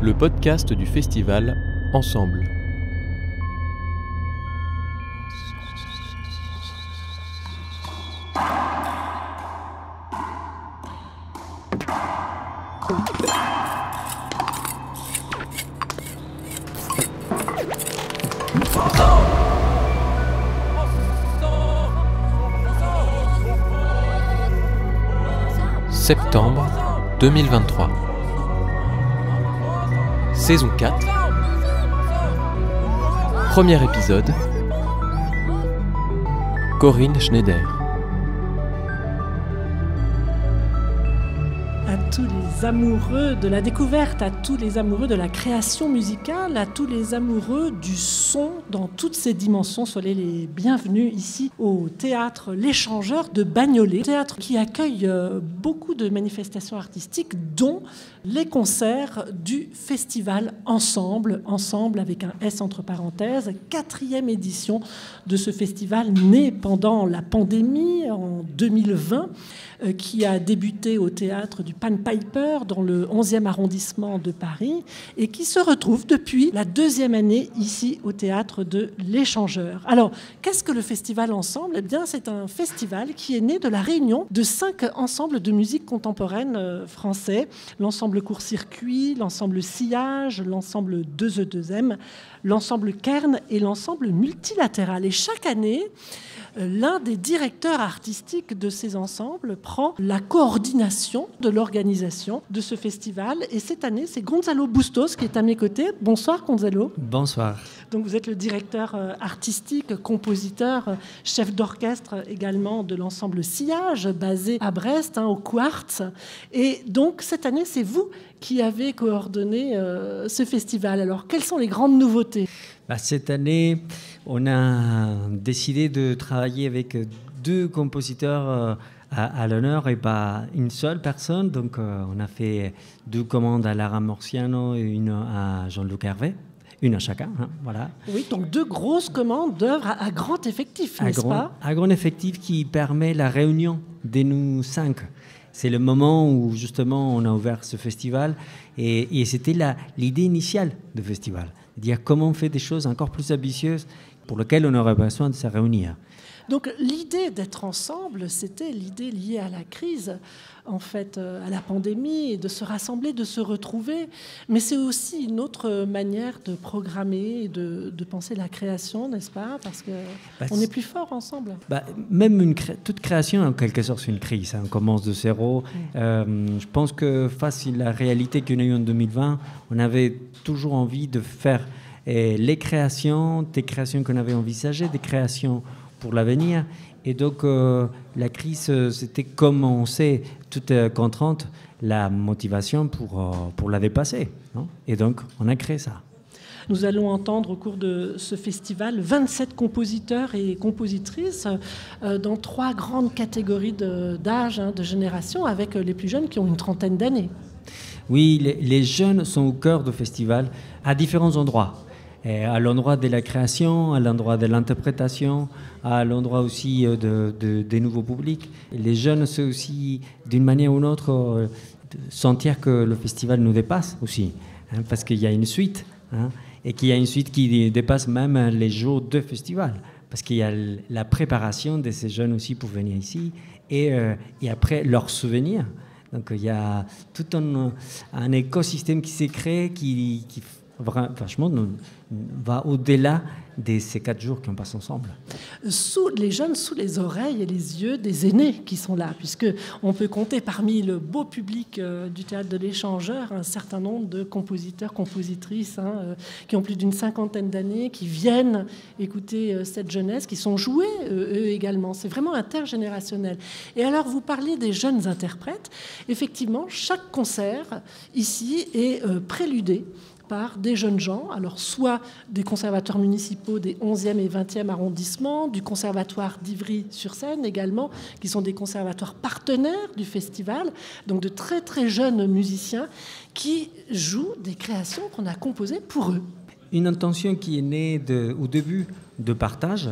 le podcast du festival Ensemble. Septembre 2023. Saison 4. Premier épisode. Corinne Schneider. À tous les amoureux de la découverte, à tous les amoureux de la création musicale, à tous les amoureux du son dans toutes ses dimensions, soyez les bienvenus ici au théâtre L'Échangeur de Bagnolet, théâtre qui accueille beaucoup de manifestations artistiques, dont les concerts du festival Ensemble avec un S entre parenthèses, 4e édition de ce festival né pendant la pandémie en 2020, qui a débuté au théâtre du Pan Piper dans le 11e arrondissement de Paris et qui se retrouve depuis la 2e année ici au théâtre de L'Échangeur. Alors, qu'est-ce que le festival Ensemble ? Eh bien, c'est un festival qui est né de la réunion de 5 ensembles de musique contemporaine français, l'ensemble Court-Circuit, l'ensemble Sillage, l'ensemble 2E2M, l'ensemble Kern et l'ensemble Multilatéral. Et chaque année, l'un des directeurs artistiques de ces ensembles prend la coordination de l'organisation de ce festival. Et cette année, c'est Gonzalo Bustos qui est à mes côtés. Bonsoir Gonzalo. Bonsoir. Donc vous êtes le directeur artistique, compositeur, chef d'orchestre également de l'ensemble Sillage, basé à Brest, au Quartz. Et donc cette année, c'est vous qui avez coordonné ce festival. Alors quelles sont les grandes nouveautés ? Cette année, on a décidé de travailler avec 2 compositeurs à l'honneur et pas une seule personne. Donc, on a fait 2 commandes à Lara Morciano et une à Jean-Luc Hervé. Une à chacun, voilà. Oui, donc 2 grosses commandes d'œuvres à grand effectif, n'est-ce pas ? À grand effectif qui permet la réunion de nous 5. C'est le moment où, justement, on a ouvert ce festival. Et c'était l'idée initiale du festival. Dire comment on fait des choses encore plus ambitieuses pour lesquelles on aurait besoin de se réunir. Donc l'idée d'être ensemble, c'était l'idée liée à la crise, en fait, à la pandémie, et de se rassembler, de se retrouver. Mais c'est aussi une autre manière de programmer, de penser la création, n'est-ce pas ? Parce qu'on est plus fort ensemble. Même toute création, en quelque sorte, c'est une crise. On commence de zéro. Je pense que face à la réalité qu'on a eue en 2020, on avait toujours envie de faire des créations qu'on avait envisagées, des créations pour l'avenir. Et donc, la crise, c'était, comme on sait, toute contrainte, la motivation pour la dépasser. Non ? Et donc, on a créé ça. Nous allons entendre au cours de ce festival 27 compositeurs et compositrices dans 3 grandes catégories d'âge, de génération, avec les plus jeunes qui ont une trentaine d'années. Oui, les jeunes sont au cœur du festival à différents endroits. À l'endroit de la création, à l'endroit de l'interprétation, à l'endroit aussi des nouveaux publics. Les jeunes, c'est aussi, d'une manière ou d'une autre, sentir que le festival nous dépasse aussi, parce qu'il y a une suite, et qu'il y a une suite qui dépasse même les jours de festival, parce qu'il y a la préparation de ces jeunes aussi pour venir ici, et après leurs souvenirs. Donc il y a tout un écosystème qui s'est créé qui franchement, va au-delà de ces 4 jours qu'on passe ensemble. Les jeunes sous les oreilles et les yeux des aînés qui sont là, puisqu'on peut compter parmi le beau public du théâtre de l'Échangeur un certain nombre de compositeurs, compositrices qui ont plus d'une 50aine d'années, qui viennent écouter cette jeunesse, qui sont joués eux également. C'est vraiment intergénérationnel. Et alors, vous parlez des jeunes interprètes. Effectivement, chaque concert ici est préludé par des jeunes gens, alors soit des conservateurs municipaux des 11e et 20e arrondissements, du conservatoire d'Ivry-sur-Seine également, qui sont des conservatoires partenaires du festival, donc de très très jeunes musiciens qui jouent des créations qu'on a composées pour eux. Une intention qui est née au début de partage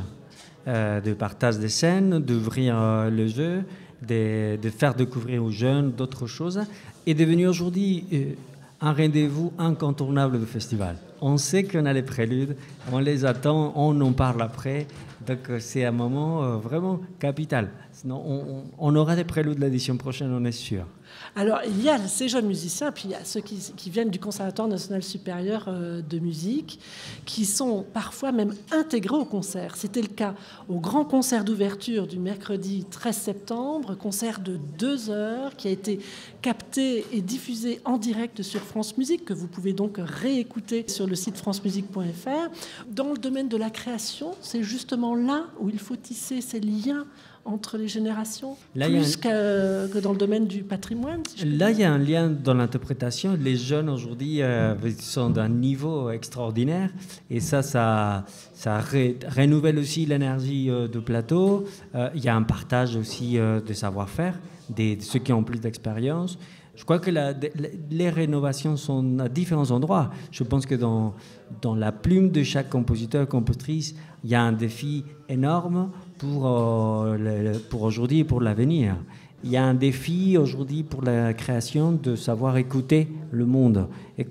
des scènes, d'ouvrir le jeu, de faire découvrir aux jeunes d'autres choses, est devenue aujourd'hui un rendez-vous incontournable du festival. On sait qu'on a les préludes, on les attend, on en parle après. Donc c'est un moment vraiment capital. Sinon, on aura des préludes l'édition prochaine, on est sûr. Alors, il y a ces jeunes musiciens, puis il y a ceux qui viennent du Conservatoire national supérieur de musique, qui sont parfois même intégrés au concert. C'était le cas au grand concert d'ouverture du mercredi 13 septembre, concert de 2 heures, qui a été capté et diffusé en direct sur France Musique, que vous pouvez donc réécouter sur le site francemusique.fr. Dans le domaine de la création, c'est justement là où il faut tisser ces liens entre les générations, là, plus que dans le domaine du patrimoine, si là, il y a un lien dans l'interprétation. Les jeunes aujourd'hui sont d'un niveau extraordinaire et ça renouvelle aussi l'énergie de plateau. Il y a un partage aussi de savoir-faire, de ceux qui ont plus d'expérience. Je crois que les rénovations sont à différents endroits. Je pense que dans la plume de chaque compositeur, compositrice, il y a un défi énorme pour aujourd'hui et pour l'avenir. Il y a un défi aujourd'hui pour la création de savoir écouter le monde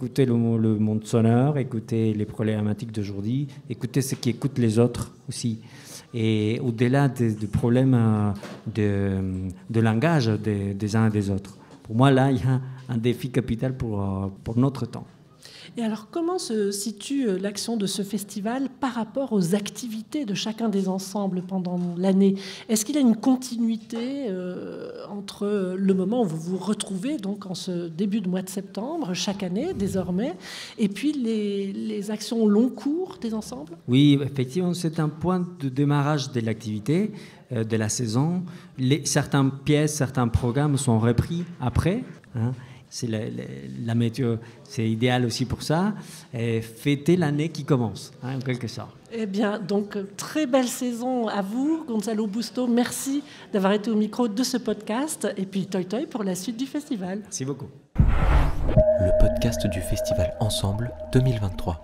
sonore, écouter les problématiques d'aujourd'hui, écouter ce qui écoute les autres aussi. Et au-delà des problèmes de langage des uns et des autres. Pour moi, là, il y a un défi capital pour notre temps. Et alors, comment se situe l'action de ce festival par rapport aux activités de chacun des ensembles pendant l'année ? Est-ce qu'il y a une continuité entre le moment où vous vous retrouvez, donc en ce début de mois de septembre, chaque année désormais, et puis les actions long cours des ensembles ? Oui, effectivement, c'est un point de démarrage de l'activité, de la saison. Certaines pièces, certains programmes sont repris après, hein. C'est la météo, c'est idéal aussi pour ça. Et fêter l'année qui commence, hein, en quelque sorte. Eh bien, donc, très belle saison à vous, Gonzalo Busto. Merci d'avoir été au micro de ce podcast. Et puis, toi toi pour la suite du festival. Merci beaucoup. Le podcast du festival Ensemble 2023.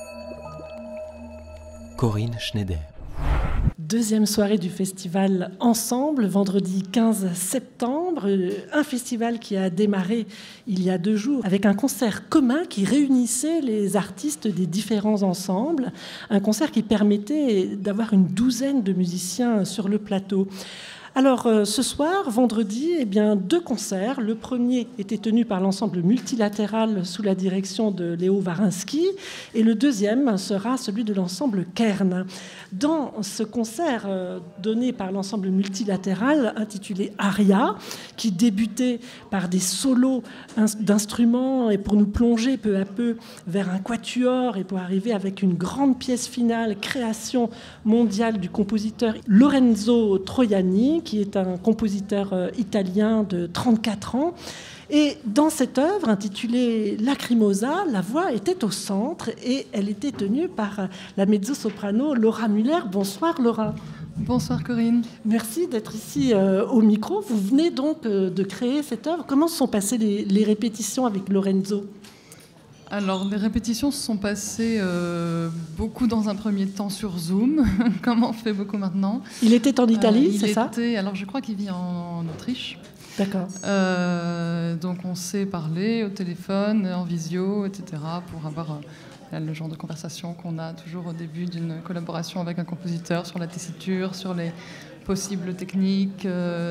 Corinne Schneider. Deuxième soirée du festival Ensemble, vendredi 15 septembre. Un festival qui a démarré il y a 2 jours avec un concert commun qui réunissait les artistes des différents ensembles. Un concert qui permettait d'avoir une 12aine de musiciens sur le plateau. Alors, ce soir, vendredi, 2 concerts. Le premier était tenu par l'ensemble multilatéral sous la direction de Léo Varinsky et le deuxième sera celui de l'ensemble Kern. Dans ce concert donné par l'ensemble multilatéral intitulé Aria, qui débutait par des solos d'instruments et pour nous plonger peu à peu vers un quatuor et pour arriver avec une grande pièce finale, création mondiale du compositeur Lorenzo Troiani, qui est un compositeur italien de 34 ans. Et dans cette œuvre intitulée Lacrimosa, la voix était au centre et elle était tenue par la mezzo-soprano Laura Muller. Bonsoir Laura. Bonsoir Corinne. Merci d'être ici au micro. Vous venez donc de créer cette œuvre. Comment se sont passées les répétitions avec Lorenzo ? Alors, les répétitions se sont passées beaucoup dans un premier temps sur Zoom, comme on fait beaucoup maintenant. Il était en Italie, c'est ça ? Alors, je crois qu'il vit en Autriche. D'accord. Donc, on s'est parlé au téléphone, en visio, etc., pour avoir le genre de conversation qu'on a toujours au début d'une collaboration avec un compositeur sur la tessiture, sur les possibles techniques,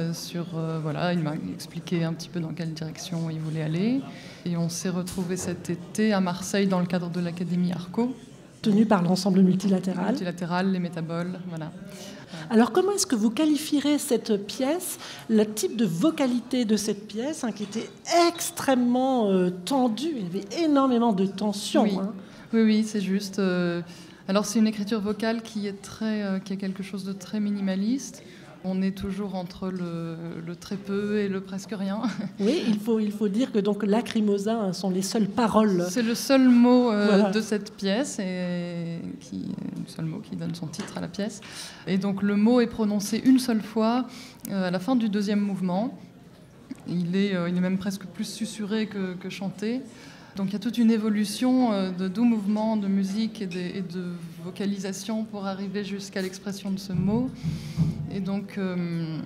il m'a expliqué un petit peu dans quelle direction il voulait aller. Et on s'est retrouvés cet été à Marseille dans le cadre de l'Académie Arco. Tenue par l'ensemble multilatéral. Multilatéral, les métaboles, voilà. Alors comment est-ce que vous qualifierez cette pièce, le type de vocalité de cette pièce, qui était extrêmement tendue, il y avait énormément de tension. Oui, oui, c'est juste. Alors c'est une écriture vocale qui est quelque chose de très minimaliste. On est toujours entre le très peu et le presque rien. Oui, il faut dire que donc Lacrimosa sont les seules paroles. C'est le seul mot de cette pièce, le seul mot qui donne son titre à la pièce. Et donc le mot est prononcé une seule fois à la fin du deuxième mouvement. Il est même presque plus susurré que chanté. Donc il y a toute une évolution de doux mouvements de musique et de vocalisation pour arriver jusqu'à l'expression de ce mot. Et donc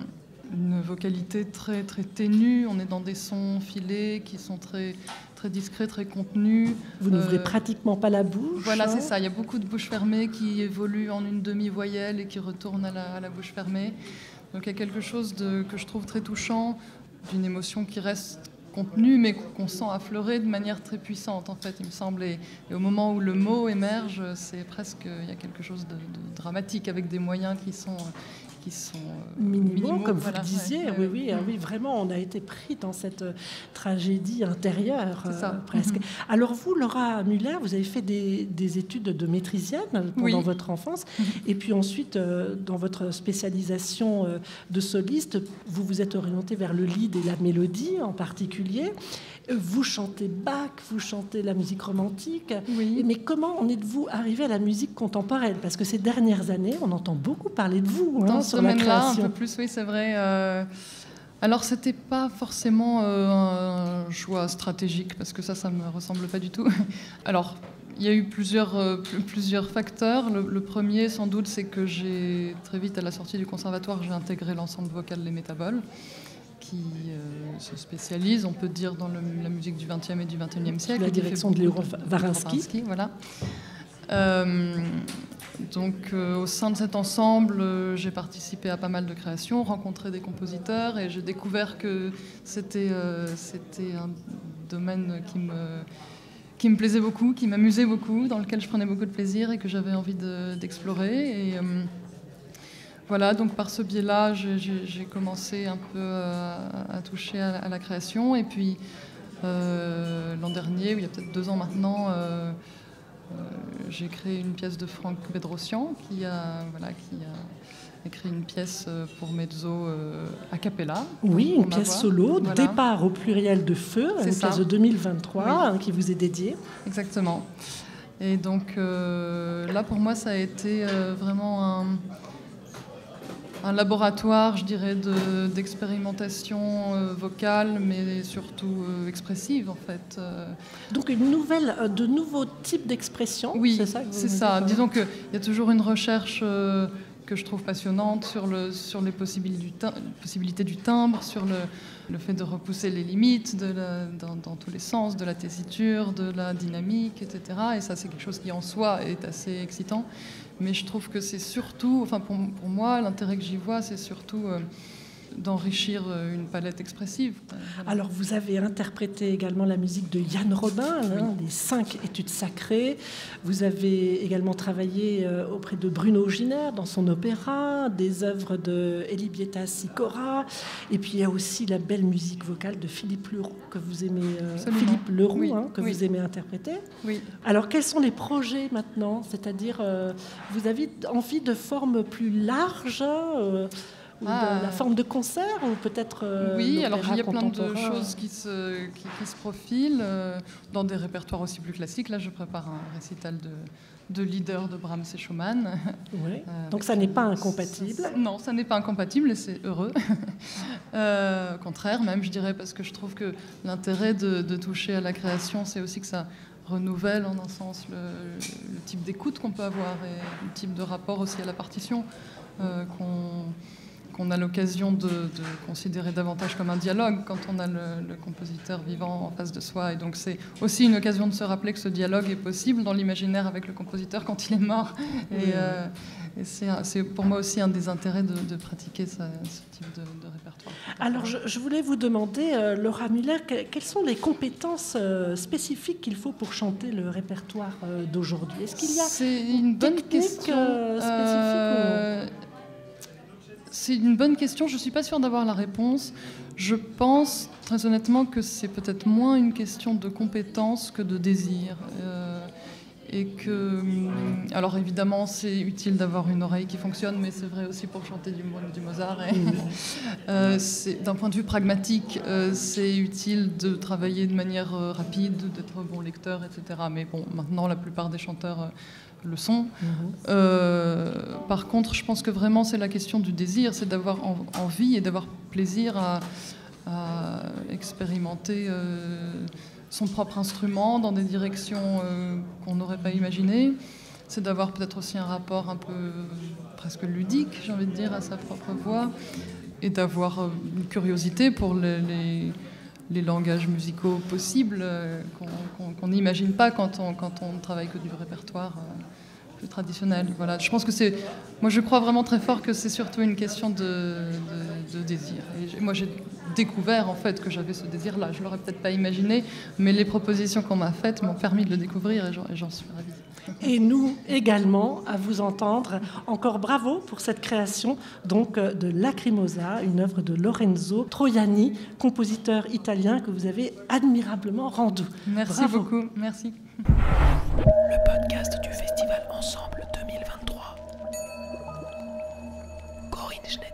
une vocalité très, très ténue. On est dans des sons filés qui sont très, très discrets, très contenus. Vous n'ouvrez pratiquement pas la bouche. Voilà, c'est ça. Il y a beaucoup de bouches fermées qui évoluent en une demi-voyelle et qui retournent à la bouche fermée. Donc il y a quelque chose que je trouve très touchant, d'une émotion qui reste contenue, mais qu'on sent affleurer de manière très puissante, en fait, il me semble. Et au moment où le mot émerge, c'est presque, il y a quelque chose de dramatique, avec des moyens qui sont minimaux, comme vous voilà, le disiez. ouais, Oui, vraiment, on a été pris dans cette tragédie intérieure, presque. Mm-hmm. Alors vous, Laura Müller, vous avez fait des études de maîtrisienne pendant votre enfance, et puis ensuite, dans votre spécialisation de soliste, vous vous êtes orientée vers le lead et la mélodie en particulier. Vous chantez Bach, vous chantez la musique romantique, mais comment en êtes-vous arrivé à la musique contemporaine? Parce que ces dernières années, on entend beaucoup parler de vous dans ce sur la domaine-là, création. un peu plus, oui, c'est vrai. Alors, c'était pas forcément un choix stratégique, parce que ça me ressemble pas du tout. Alors, il y a eu plusieurs facteurs. Le premier, sans doute, c'est que j'ai très vite, à la sortie du conservatoire, j'ai intégré l'ensemble vocal Les Métaboles, qui se spécialise, on peut dire, dans la musique du XXe et du XXIe siècle. La direction de Léo Wawrinski. Voilà. Donc, au sein de cet ensemble, j'ai participé à pas mal de créations, rencontré des compositeurs, et j'ai découvert que c'était un domaine qui me plaisait beaucoup, qui m'amusait beaucoup, dans lequel je prenais beaucoup de plaisir et que j'avais envie d'explorer. Et voilà, donc par ce biais-là, j'ai commencé un peu à toucher à la création. Et puis, l'an dernier, ou il y a peut-être 2 ans maintenant, j'ai créé une pièce de Franck Bedrosian qui a écrit une pièce pour mezzo a cappella. Oui, une pièce solo, voilà. Départ au pluriel de feu, une pièce de 2023 qui vous est dédiée. Exactement. Et donc là, pour moi, ça a été vraiment un laboratoire, je dirais, d'expérimentation vocale, mais surtout expressive, en fait. Donc de nouveaux types d'expression. Oui, c'est ça que vous c'est ça. Disons qu'il y a toujours une recherche que je trouve passionnante sur les possibilités du timbre, sur le fait de repousser les limites dans tous les sens, de la tessiture, de la dynamique, etc. Et ça, c'est quelque chose qui en soi est assez excitant. Mais je trouve que c'est surtout, enfin pour moi, l'intérêt que j'y vois, c'est surtout d'enrichir une palette expressive. Voilà. Alors, vous avez interprété également la musique de Yann Robin, les 5 études sacrées. Vous avez également travaillé auprès de Bruno Giner dans son opéra, des œuvres de Elibieta Sicora, et puis il y a aussi la belle musique vocale de Philippe Leroux que vous aimez, vous aimez interpréter. Oui. Alors, quels sont les projets maintenant? C'est-à-dire, vous avez envie de formes plus larges ou de la forme de concert, ou peut-être oui, alors il y a plein de choses qui se profilent dans des répertoires aussi plus classiques. Là, je prépare un récital de leader de Brahms et Schumann. Oui. Donc ça n'est pas incompatible. Non, ça n'est pas incompatible et c'est heureux. Au contraire, même, je dirais, parce que je trouve que l'intérêt de toucher à la création, c'est aussi que ça renouvelle en un sens le type d'écoute qu'on peut avoir et le type de rapport aussi à la partition qu'on a l'occasion de considérer davantage comme un dialogue quand on a le compositeur vivant en face de soi. Et donc c'est aussi une occasion de se rappeler que ce dialogue est possible dans l'imaginaire avec le compositeur quand il est mort. Et c'est pour moi aussi un des intérêts de pratiquer ce type de répertoire. Alors je voulais vous demander, Laura Müller, quelles sont les compétences spécifiques qu'il faut pour chanter le répertoire d'aujourd'hui? Est-ce qu'il y a une bonne question spécifique C'est une bonne question, je ne suis pas sûre d'avoir la réponse. Je pense très honnêtement que c'est peut-être moins une question de compétence que de désir. Et que, alors évidemment, c'est utile d'avoir une oreille qui fonctionne, mais c'est vrai aussi pour chanter du Mozart. D'un point de vue pragmatique, c'est utile de travailler de manière rapide, d'être un bon lecteur, etc. Mais bon, maintenant, la plupart des chanteurs le sont. Par contre, je pense que vraiment, c'est la question du désir, c'est d'avoir envie et d'avoir plaisir à expérimenter son propre instrument dans des directions qu'on n'aurait pas imaginées. C'est d'avoir peut-être aussi un rapport un peu presque ludique, j'ai envie de dire, à sa propre voix. d'avoir une curiosité pour les langages musicaux possibles qu'on n'imagine pas quand on travaille que du répertoire plus traditionnel. Voilà. Je pense que moi je crois vraiment très fort que c'est surtout une question de désir. Et moi j'ai découvert en fait que j'avais ce désir-là. Je l'aurais peut-être pas imaginé, mais les propositions qu'on m'a faites m'ont permis de le découvrir et j'en suis ravie. Et nous également, à vous entendre. Encore bravo pour cette création donc de Lacrimosa, une œuvre de Lorenzo Troiani, compositeur italien que vous avez admirablement rendu. Merci Bravo. beaucoup, merci. Le podcast du Festival Ensemble 2023. Corinne Schneider.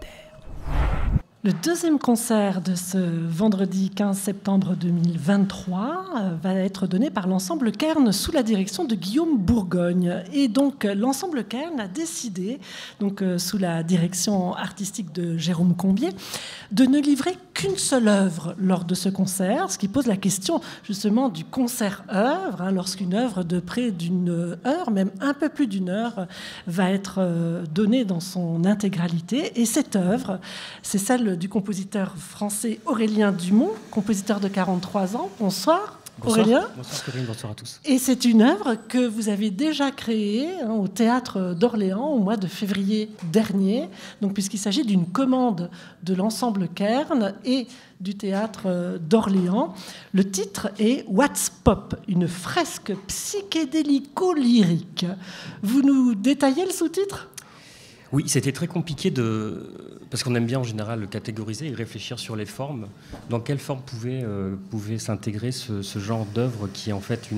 Le deuxième concert de ce vendredi 15 septembre 2023 va être donné par l'ensemble Kern sous la direction de Guillaume Bourgogne. Et donc l'ensemble Kern a décidé, donc sous la direction artistique de Jérôme Combier, de ne livrer qu'une seule œuvre lors de ce concert, ce qui pose la question justement du concert-œuvre, lorsqu'une œuvre de près d'une heure, même un peu plus d'une heure, va être donnée dans son intégralité. Et cette œuvre, c'est celle du compositeur français Aurélien Dumont, compositeur de 43 ans. Bonsoir. Bonsoir. Aurélien. Bonsoir Corinne, bonsoir à tous. Et c'est une œuvre que vous avez déjà créée au Théâtre d'Orléans au mois de février dernier, donc puisqu'il s'agit d'une commande de l'ensemble Kern et du Théâtre d'Orléans. Le titre est What's Pop, une fresque psychédélico-lyrique. Vous nous détaillez le sous-titre ? Oui, c'était très compliqué parce qu'on aime bien en général le catégoriser et réfléchir sur les formes. Dans quelle forme pouvait s'intégrer ce genre d'œuvre qui est en fait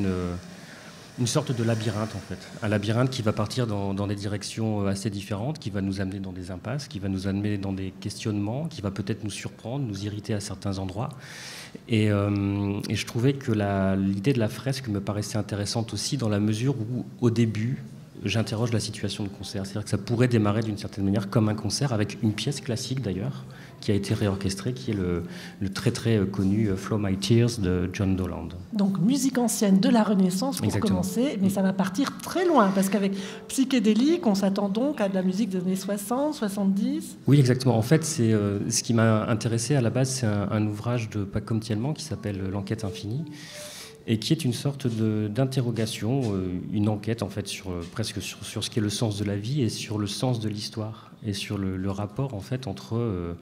une sorte de labyrinthe en fait. Un labyrinthe qui va partir dans des directions assez différentes, qui va nous amener dans des impasses, qui va nous amener dans des questionnements, qui va peut-être nous surprendre, nous irriter à certains endroits. Et je trouvais que l'idée de la fresque me paraissait intéressante aussi dans la mesure où, au début, j'interroge la situation de concert. C'est-à-dire que ça pourrait démarrer d'une certaine manière comme un concert avec une pièce classique d'ailleurs, qui a été réorchestrée, qui est le très très connu Flow My Tears de John Dowland. Donc musique ancienne de la Renaissance pour Exactement. commencer, mais ça va partir très loin, parce qu'avec psychédélique, on s'attend donc à de la musique des années 60, 70. Oui, exactement. En fait, ce qui m'a intéressé à la base, c'est un ouvrage de Paco Thielman qui s'appelle L'Enquête infinie, et qui est une sorte d'interrogation, une enquête en fait presque sur ce qu'est le sens de la vie et sur le sens de l'histoire et sur le rapport en fait entre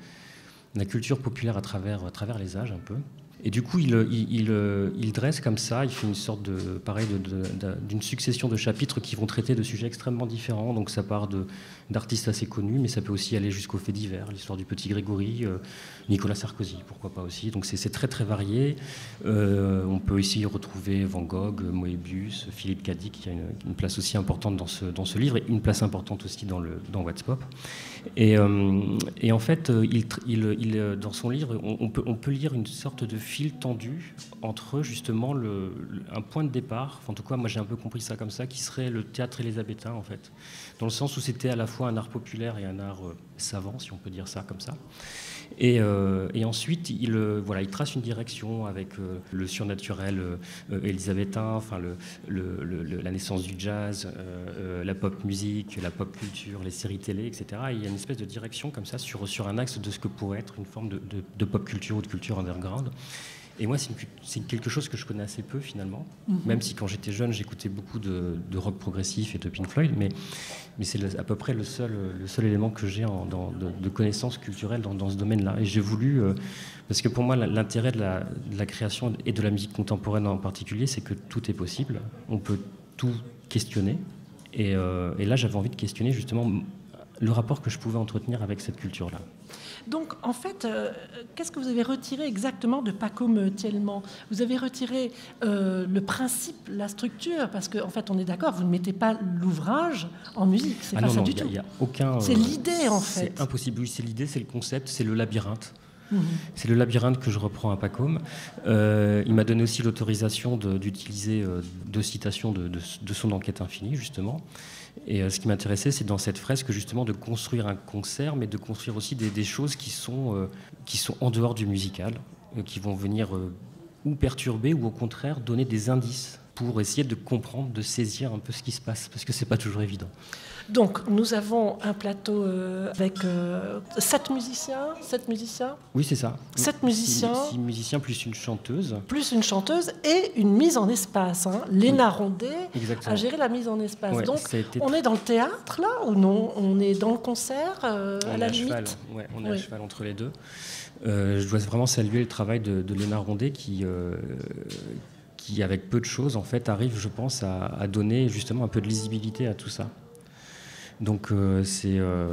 la culture populaire à travers les âges un peu. Et du coup, il dresse comme ça, il fait une sorte d'une succession de chapitres qui vont traiter de sujets extrêmement différents. Donc ça part d'artistes assez connus, mais ça peut aussi aller jusqu'aux faits divers, l'histoire du petit Grégory, Nicolas Sarkozy, pourquoi pas aussi. Donc c'est très très varié. On peut ici retrouver Van Gogh, Moebius, Philippe Cadic, qui a une place aussi importante dans ce livre, et une place importante aussi dans What's Pop. Et en fait, dans son livre, on peut lire une sorte de fil tendu entre justement un point de départ, en tout cas moi j'ai un peu compris ça comme ça, qui serait le théâtre élisabétain en fait, dans le sens où c'était à la fois un art populaire et un art savant, si on peut dire ça comme ça. Et ensuite, il trace une direction avec le surnaturel élisabétain, enfin la naissance du jazz, la pop musique, la pop culture, les séries télé, etc. Et il y a une espèce de direction comme ça sur un axe de ce que pourrait être une forme de pop culture ou de culture underground. Et moi, c'est quelque chose que je connais assez peu finalement, même si quand j'étais jeune, j'écoutais beaucoup de rock progressif et de Pink Floyd, mais c'est à peu près le seul élément que j'ai de connaissances culturelles dans ce domaine-là. Et j'ai voulu, parce que pour moi, l'intérêt de la création et de la musique contemporaine en particulier, c'est que tout est possible, on peut tout questionner. Et là, j'avais envie de questionner justement le rapport que je pouvais entretenir avec cette culture-là. Donc, en fait, qu'est-ce que vous avez retiré exactement de Paco Thielman ? Vous avez retiré le principe, la structure, parce qu'en fait, on est d'accord, vous ne mettez pas l'ouvrage en musique, c'est pas ça du tout. Y a aucun, c'est l'idée, en fait. C'est impossible, oui, c'est l'idée, c'est le concept, c'est le labyrinthe. C'est le labyrinthe que je reprends à Pacôme. Il m'a donné aussi l'autorisation d'utiliser deux citations de son Enquête infinie, justement. Et ce qui m'intéressait, c'est dans cette fresque, justement, de construire un concert, mais de construire aussi des choses qui sont en dehors du musical, qui vont venir ou perturber ou au contraire donner des indices pour essayer de comprendre, de saisir un peu ce qui se passe, parce que c'est pas toujours évident. Donc, nous avons un plateau avec 7 musiciens. Oui, c'est ça. 7 musiciens. 6 musiciens plus une chanteuse. Plus une chanteuse et une mise en espace. Hein. Léna Rondet Exactement. a géré la mise en espace. Ouais, Donc, été... on est dans le théâtre, là, ou non? On est dans le concert, à la limite? On est à cheval entre les deux. Je dois vraiment saluer le travail de Léna Rondet qui, avec peu de choses, en fait, arrive, je pense, à donner justement un peu de lisibilité à tout ça. Donc c'est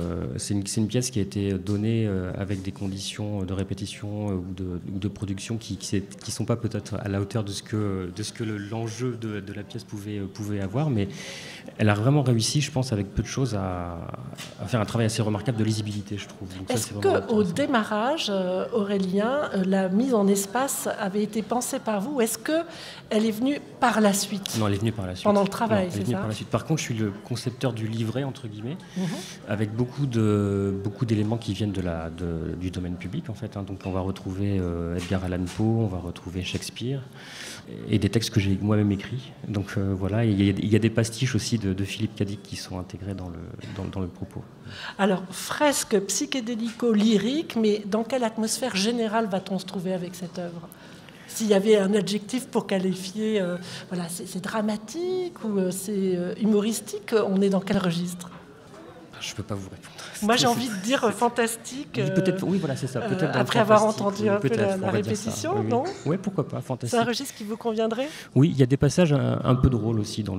une pièce qui a été donnée avec des conditions de répétition ou de production qui sont pas peut-être à la hauteur de ce que l'enjeu de la pièce pouvait avoir, mais elle a vraiment réussi, je pense, avec peu de choses à faire un travail assez remarquable de lisibilité, je trouve. Donc est-ce qu'au démarrage, Aurélien, la mise en espace avait été pensée par vous, ou est-ce qu'elle est venue par la suite? Non, elle est venue par la suite. Pendant le travail, c'est ça? Par la suite. Par contre, je suis le concepteur du livret, entre guillemets, avec beaucoup d'éléments qui viennent du domaine public, en fait. Hein. Donc on va retrouver Edgar Allan Poe, on va retrouver Shakespeare, et des textes que j'ai moi-même écrits. Donc voilà, il y a des pastiches aussi de Philippe Cadic qui sont intégrés dans le propos. Alors, fresque psychédélico-lyrique, mais dans quelle atmosphère générale va-t-on se trouver avec cette œuvre? S'il y avait un adjectif pour qualifier, voilà, c'est dramatique ou c'est humoristique, on est dans quel registre? Je ne peux pas vous répondre. Moi, j'ai envie de dire fantastique. Peut-être, oui, voilà, c'est ça. Peut-être après avoir entendu un peu la répétition, oui. Non? Oui, pourquoi pas, fantastique. C'est un registre qui vous conviendrait? Oui, il y a des passages un peu drôles aussi dans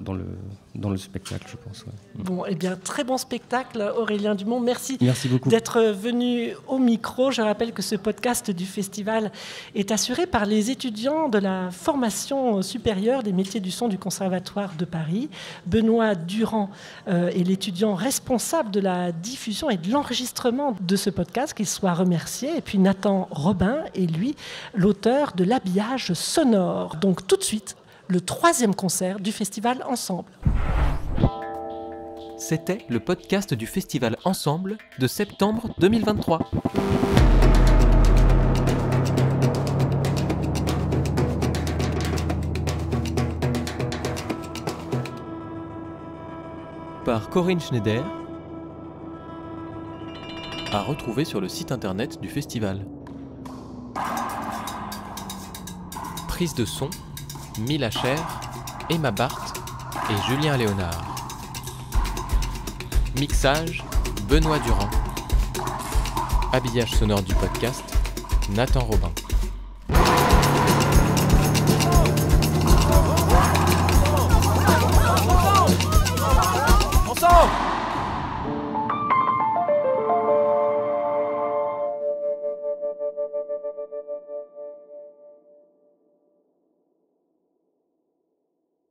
le spectacle, je pense. Ouais. Bon, eh bien, très bon spectacle, Aurélien Dumont. Merci beaucoup d'être venu au micro. Je rappelle que ce podcast du festival est assuré par les étudiants de la formation supérieure des métiers du son du Conservatoire de Paris. Benoît Durand est l'étudiant responsable de la diffusion et de l'enregistrement de ce podcast, qu'il soit remercié. Et puis Nathan Robin est, lui, l'auteur de l'habillage sonore. Donc tout de suite, le 3e concert du festival Ensemble. C'était le podcast du festival Ensemble de septembre 2023. Par Corinne Schneider, à retrouver sur le site internet du festival. Prise de son, Mila Cher, Emma Barthes et Julien Léonard. Mixage, Benoît Durand. Habillage sonore du podcast, Nathan Robin.